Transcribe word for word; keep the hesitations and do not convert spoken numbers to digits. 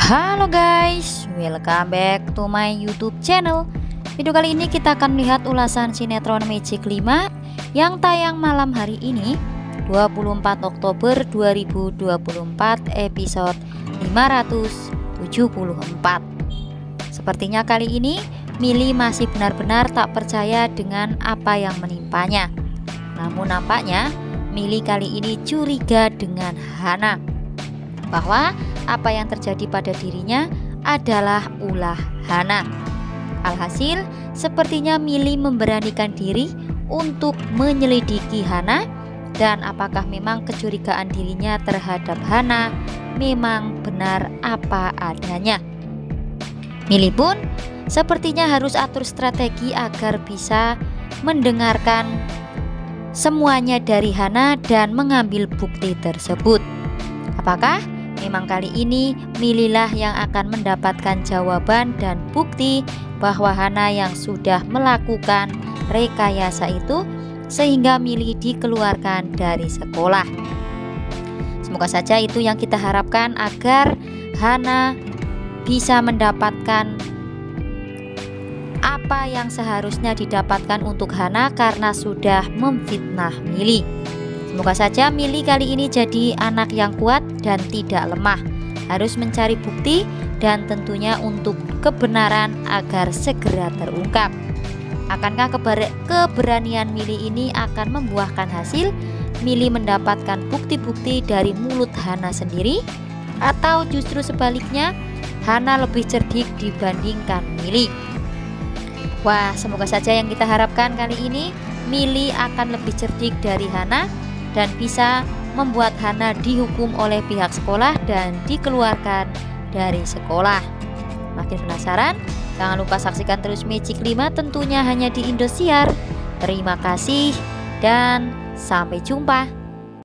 Halo guys, welcome back to my YouTube channel. Video kali ini kita akan melihat ulasan sinetron Magic lima yang tayang malam hari ini dua puluh empat Oktober dua ribu dua puluh empat, episode lima ratus tujuh puluh empat. Sepertinya kali ini Mili masih benar-benar tak percaya dengan apa yang menimpanya. Namun nampaknya Mili kali ini curiga dengan Hana, bahwa apa yang terjadi pada dirinya adalah ulah Hana. Alhasil, sepertinya Mili memberanikan diri untuk menyelidiki Hana, dan apakah memang kecurigaan dirinya terhadap Hana memang benar apa adanya. Mili pun sepertinya harus atur strategi agar bisa mendengarkan semuanya dari Hana dan mengambil bukti tersebut. Apakah memang kali ini Mililah yang akan mendapatkan jawaban dan bukti bahwa Hana yang sudah melakukan rekayasa itu sehingga Mili dikeluarkan dari sekolah? Semoga saja itu yang kita harapkan, agar Hana bisa mendapatkan apa yang seharusnya didapatkan untuk Hana karena sudah memfitnah Mili. Semoga saja Mili kali ini jadi anak yang kuat dan tidak lemah, harus mencari bukti dan tentunya untuk kebenaran agar segera terungkap. Akankah keber keberanian Mili ini akan membuahkan hasil? Mili mendapatkan bukti-bukti dari mulut Hana sendiri, atau justru sebaliknya Hana lebih cerdik dibandingkan Mili? Wah, semoga saja yang kita harapkan kali ini Mili akan lebih cerdik dari Hana dan bisa membuat Hana dihukum oleh pihak sekolah dan dikeluarkan dari sekolah. Makin penasaran? Jangan lupa saksikan terus Magic lima tentunya hanya di Indosiar. Terima kasih dan sampai jumpa.